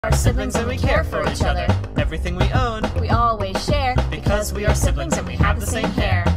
Our siblings and we care for each other. Everything we own, We always share because we are siblings and we have the same hair.